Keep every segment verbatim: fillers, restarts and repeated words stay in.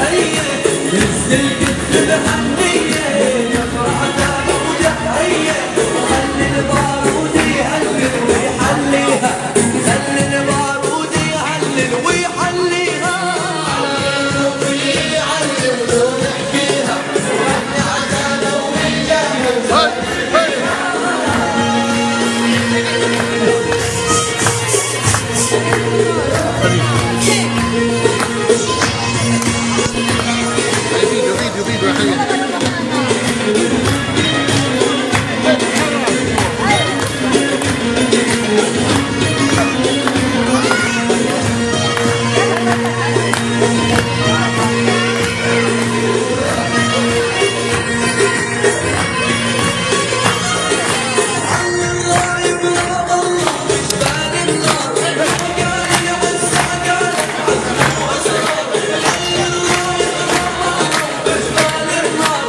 النار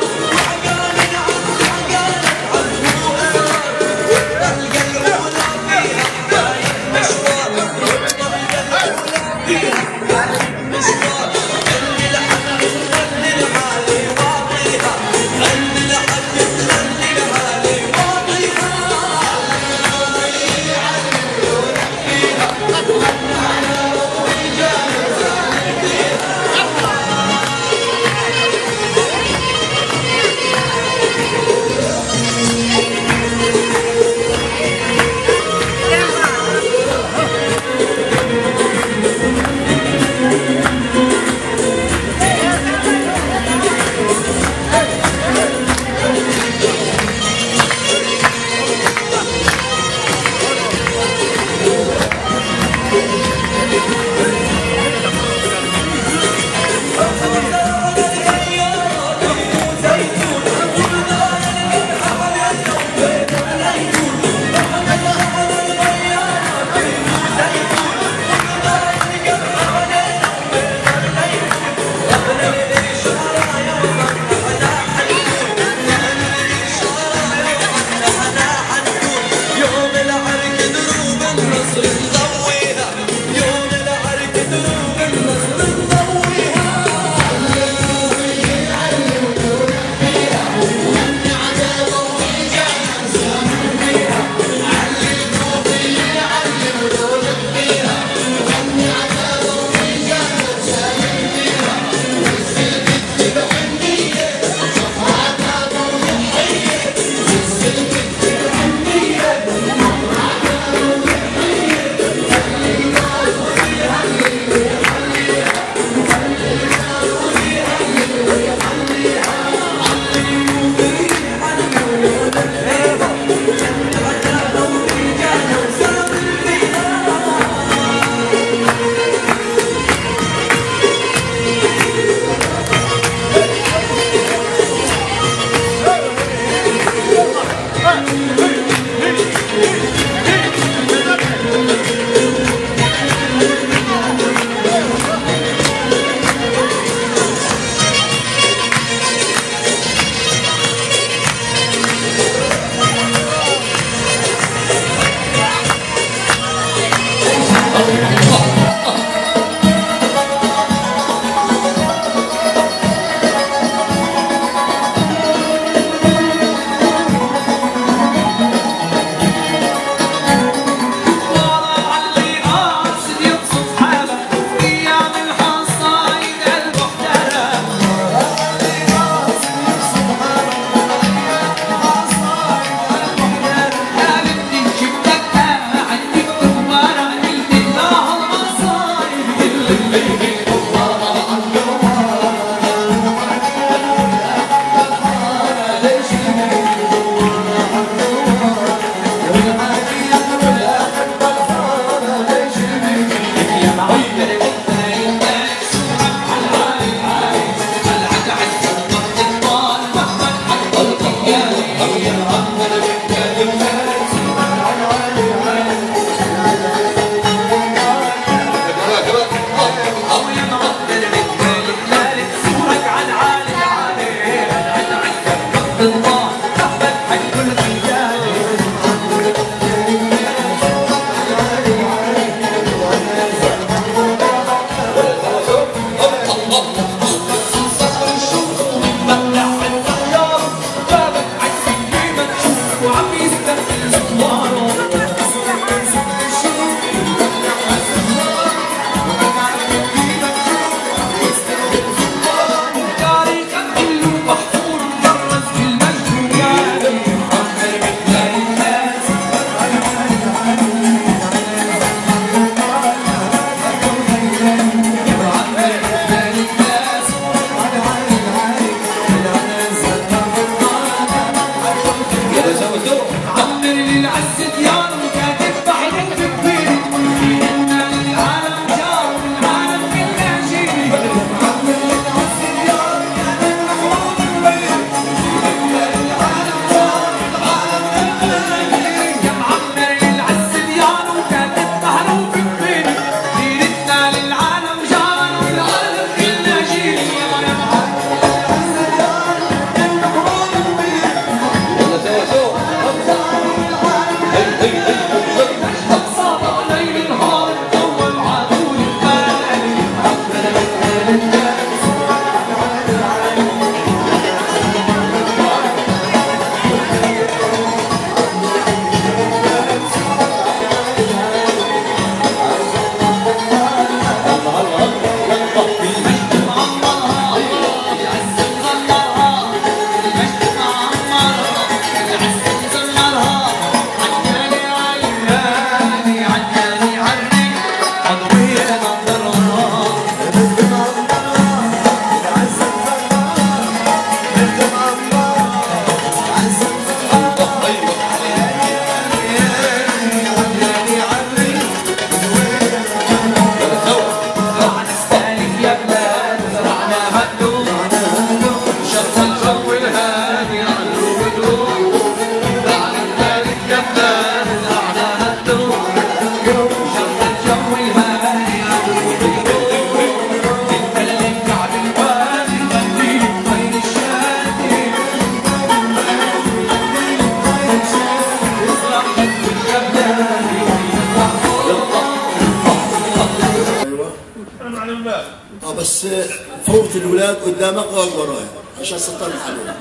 فوت الولاد قدامك واقعد وراي عشان تطلع عليهم.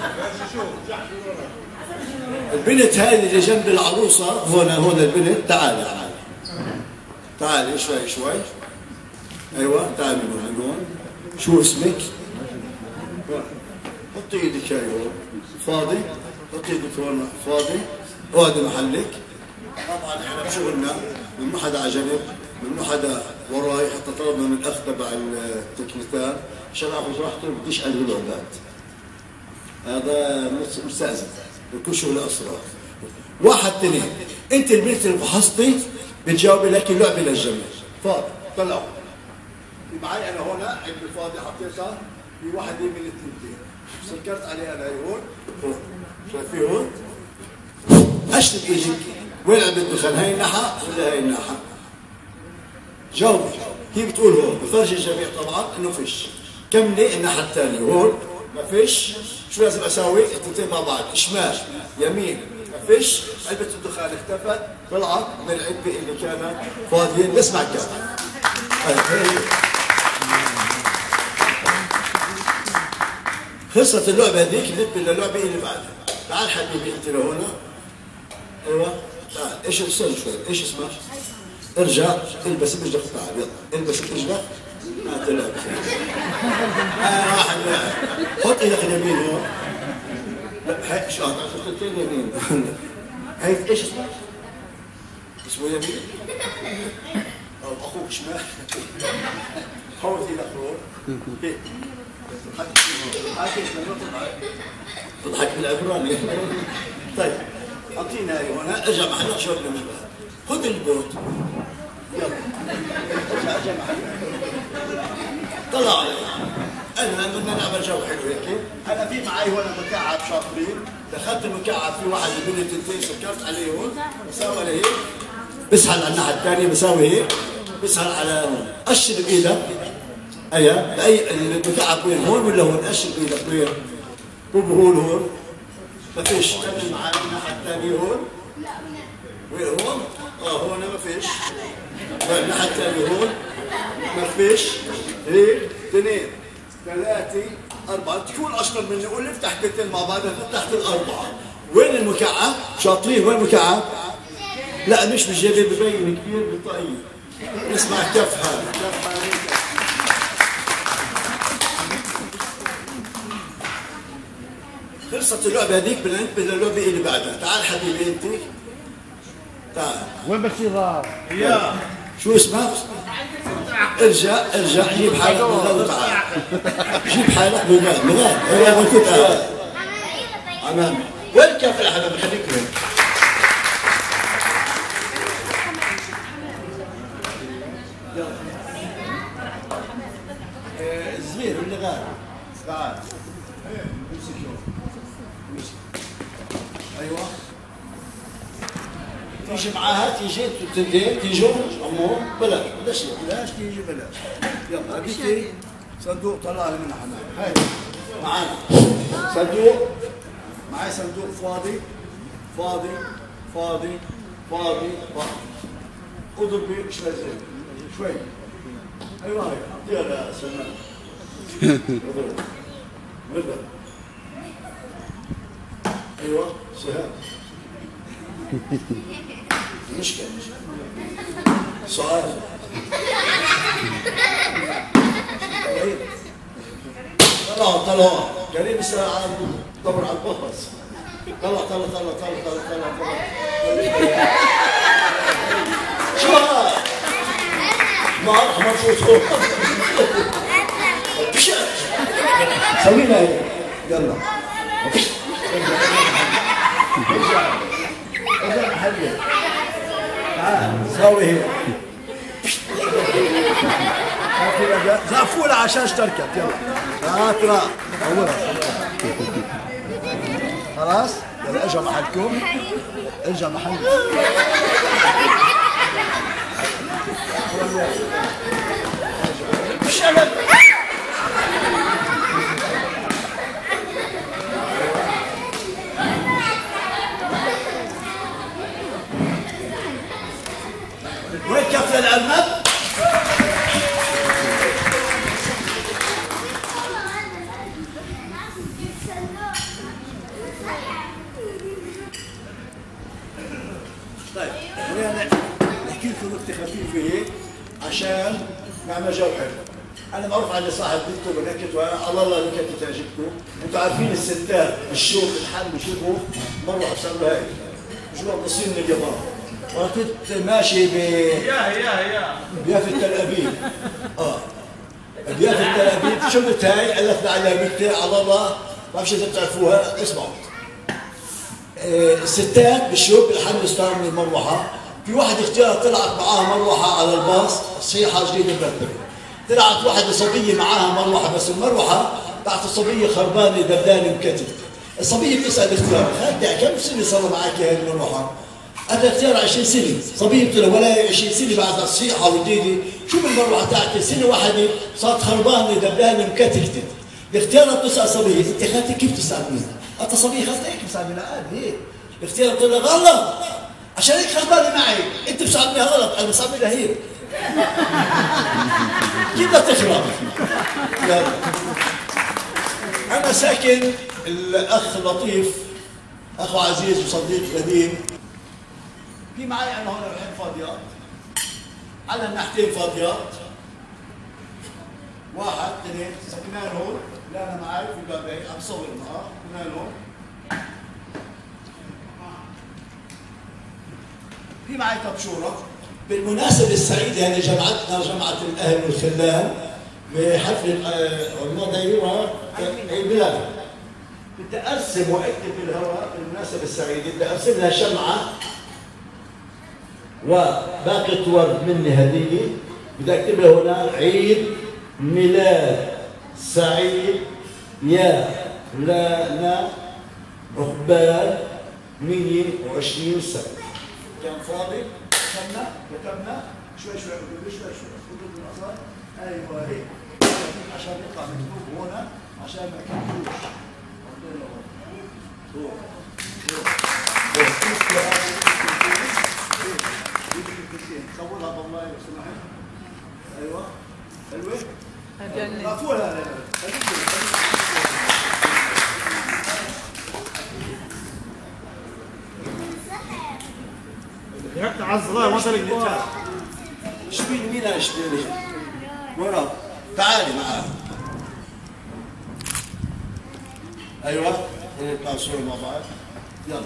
البنت هذه اللي جنب العروسه هنا هنا البنت تعالي تعالي تعالي شوي شوي. ايوه تعالي من هون. شو اسمك؟ حطي ايدك هاي هون فاضي. حطي ايدك هون فاضي. اقعدي محلك. طبعا احنا بشغلنا ممنوع حدا على جنب، ممنوع حدا وراي، حتى طلبنا من الاخ تبع التكنيكال عشان اخذ راحته بديش قلب العباد. هذا مستأذن بكل شغل اسرار. واحد اثنين، انت البنت اللي فحصتي بتجاوبي لك اللعبه للجميع. فاضي طلعوا. معي انا هون عندي فاضي حطيتها في واحده من الثنتين. سكرت عليها انا هون هون. شايفيه هون؟ اشتك ايدك وين عم بتدخل؟ هاي الناحيه ولا هاي الناحيه؟ جاوبي. هي بتقول هون، بفرجي الجميع طبعا انه فيش. كملي الناحيه الثانيه هون ما فيش. شو لازم اساوي؟ الثنتين مع بعض، شمال يمين ما فيش. علبه الدخان اختفت، طلعت من العلبه اللي كانت فاضيين. بسمع الكلام. خلصت اللعبه هذيك، ننتقل للعبه اللي بعدها. تعال حبيبي انت لهون. ايوه تعال. ايش استنى شوي، ايش اسمك؟ ارجع البس رجلك. تعال يلا البس رجلك. ما تلعب. اه واحد حط ايدك اليمين هون. هيك شو حطيت اليمين. هيك ايش اسمك؟ اسمه يمين؟ او اخوك شمال. حوط ايدك هون. هيك. تضحك بالعبراني. طيب اعطينا هاي هون. ارجع محلك شوي من بعد. خذ البوت. يلا ارجع ارجع محلك. طلع علي. انا بدنا نعمل جو حلو هيك. انا في معي هون مكعب شاطرين. دخلت المكعب في واحد من التنتين سكرت عليه هون. بساوي هيك. بسحل على الناحيه الثانيه بساوي هيك. بسحل على هون. قشر بايدك. ايوه باي المكعب وين؟ هون ولا هون؟ قشر بايدك وين؟ مو بهون هون. ما فيش. كمل معي الناحيه الثانيه هون. وين هون؟ اه هون ما فيش. الناحيه الثانيه هون ما فيش. هيك اثنين ثلاثه اربعه. تكون اشطر مني. قول لي افتح كتين مع بعض. فتحت الاربعه. وين المكعب؟ شاطرين. وين المكعب؟ لا مش بالجيب ببين كثير بالطاقيه. اسمع كف هذا كف هذا. خلصت اللعبه هذيك. بدنا ننتقل للعبه اللي بعدها. تعال حبيبي انت. تعال. وين بصير؟ يا شو اسمك؟ ارجع ارجع جيب حالك من هنا وتعال. جيب حالك من هنا من هنا. انا قلت تعال. امامي. وين كيف احنا بخليك هون. يلا. الزبير اللي غاب. تعال. امسك امسك. ايوه. تيجي معاها. تيجي تنتين تيجوا امور. بلاش بلاش بلاش تيجي بلاش. يلا هذيك صندوق طلع لي منها حمام. هاي معانا صندوق. معي صندوق فاضي فاضي فاضي فاضي فاضي. اضربي شوي زين شوي. ايوه هاي اعطيها يا سلمان. اضرب اضرب. ايوه سهام. مشكلة. سؤال. طلعوا طلعوا. قريب الساعة دور على القفص. طلع طلع طلع طلع طلع طلع طلع. شو هذا؟ ما أعرف ما تفوتوا. سوينا هيك. يلا. ارجع. ارجع محلك. تعال سوي هيك. زقفولها عشان اشتركت. يلا هات راح خلاص. يلا ارجع محلكم. ارجع محلكم. مش انا. وين كف الأرنب؟ خفيفه هيك عشان نعمل جو حلو. انا معروف عندي صاحب بنته بنكت الله الله النكت تعجبكم. انتم عارفين الستات الشوك الحل بشوفوا مره صار له هيك شو بصير من اليابان. وانا كنت ماشي ب يا يا يا بيافة تل ابيب. اه بيافة تل ابيب شفت هاي علقنا عليها بنتي على الله ما بعرفش اذا بتعرفوها اسمعوا. آه الستات بالشوك الحل صار من المروحه. في واحد اختيار طلعت معاها مروحه على الباص صيحه جديده مرتبه. طلعت واحدة صبية معاها مروحة بس المروحة تحت الصبية خربانة دبدانة مكتفة. الصبية بتسأل اختيار خالتي كم سنة صار معك هاي المروحة؟ أنا اختيار عشرين سنة، صبية بتقول لها ولا عشرين سنة بعد الصيحة وجديدة، شو بالمروحة تاعتي سنة واحدة صارت خربانة دبدانة مكتفة. الاختيار بتسأل صبية أنت خالتي كيف تساعدني؟ أنت صبية خالتي هيك بتساعدني لا عادي هيك. الاختيار بتقول لها غلط عشان هيك خربانة معي، أنت بتساعدني غلط، أنا بساعدني لهيك. كيف بدها تخرب؟ أنا ساكن الأخ لطيف أخو عزيز وصديق قديم. في معي أنا هون الحين فاضيات على الناحيتين فاضيات. واحد اثنين سكنان هون لا أنا معي في الباب عم بصور معاه سكنان هون. في معي طبشورة. بالمناسبة السعيدة هذه جمعتنا جمعة الأهل والخلان بحفل الماضية عيد ميلادها. بدي أرسم وأكتب بالهواء بالمناسبة السعيدة بدي أرسم لها شمعة وباقة ورد مني هدية. بدي أكتب لها هنا عيد ميلاد سعيد يا لانا عقبال مية وعشرين سنة. كان فاضي كتبنا كتبنا شوي شوي شوي شوي خذوا الأصل ايوه هيك عشان يطلع مكتوب هنا عشان ما يكتبوش. صورها بالله لو سمحت. ايوه حلوه رفوها هيك على الصغار ما تلاقي الجيتار. اشبيني مين اشبيني؟ ورا تعالي معاه. ايوه نطلع صورة مع بعض. يلا.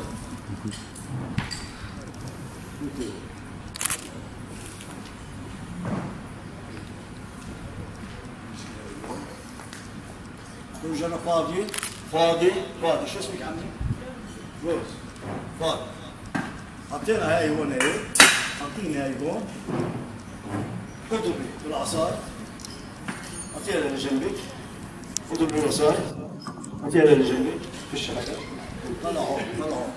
كل جنة فاضي فاضي فاضي. شو اسمك عمي؟ روز. فاضي. حطينا هاي هون هيك، حاطين هاي هون، اضربي بالعصاي، حطيها لجنبك، اضربي بالعصاي، حطيها لجنبك، فيش حاجة، طلعوا طلعوا،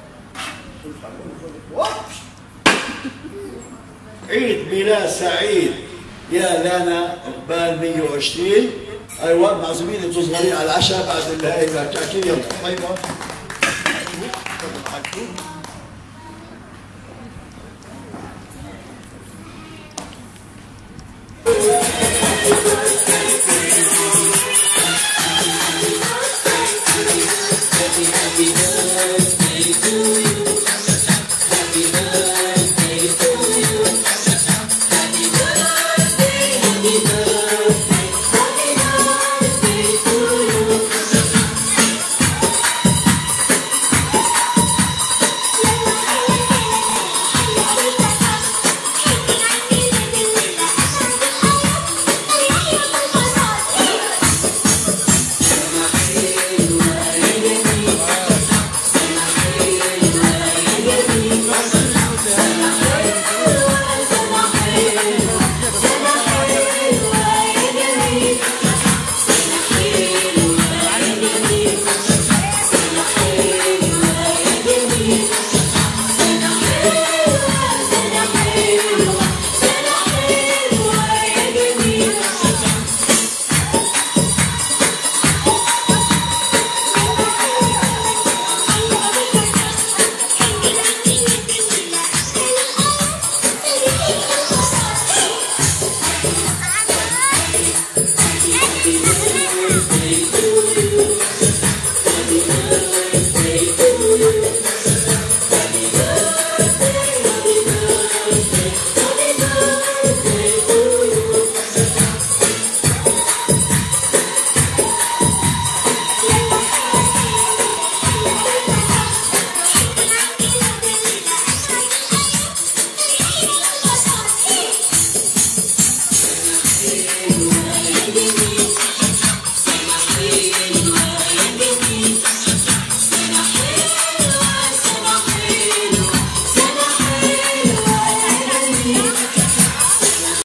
عيد ميلاد سعيد يا لانا عقبال مية وعشرين. ايوه معزومين انتم صغارين على العشاء بعد الهاي الكعكين. يلا طيبة.